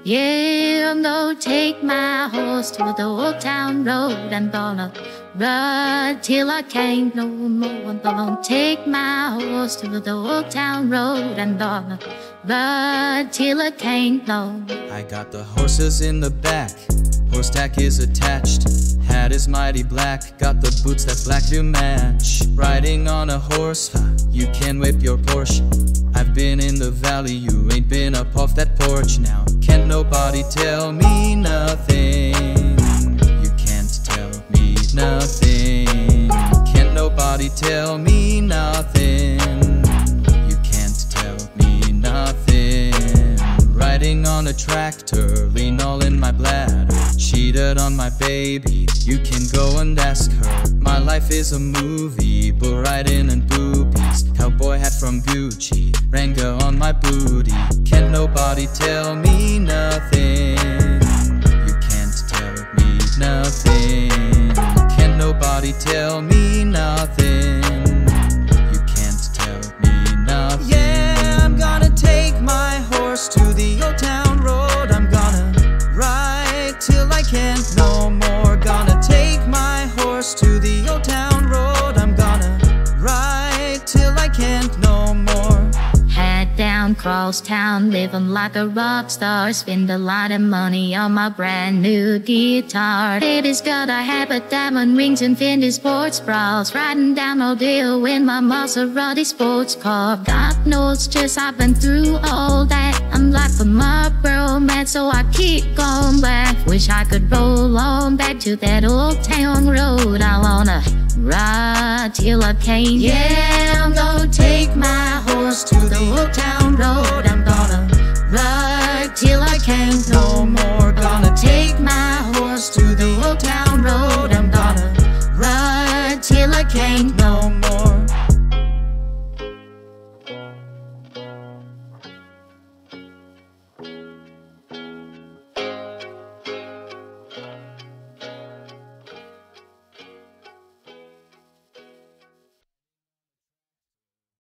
Yeah, I'm gonna take my horse to the old town road. I'm gonna ride till I can't no more. I'm gonna take my horse to the old town road. I'm gonna ride till I can't no more. I got the horses in the back, horse tack is attached. Hat is mighty black, got the boots that's black to match. Riding on a horse, you can whip your Porsche. I've been in the valley, you ain't been up off that porch. Now can't nobody tell me nothing. You can't tell me nothing. Can't nobody tell me nothing. You can't tell me nothing. Riding on a tractor, lean all in my bladder. Cheated on my baby, you can go and ask her. My life is a movie, bull riding and boobies. Cowboy hat from Gucci, Ranga on my booty. Can't nobody tell me nothing. You can't tell me nothing. Can't nobody tell me nothing. You can't tell me nothing. Yeah, I'm gonna take my horse to the old town road. I'm gonna ride till I can't no more. Gonna take my horse to the old town road. I'm gonna ride till I can't no more. Head down cross town, living like a rock star. Spend a lot of money on my brand new guitar. Baby's got a habit, diamond rings and Fendi sports bras. Riding down Rodeo in my Maserati sports car. God knows just I've been through all that. I'm like a Marlboro man, so I keep going back. Wish I could roll on back to that old town road. I wanna ride till I can't. Yeah, I'm gonna take my horse to the old town road. I'm gonna ride till I can't no more. Gonna take my horse to the old town road. I'm gonna ride till I can't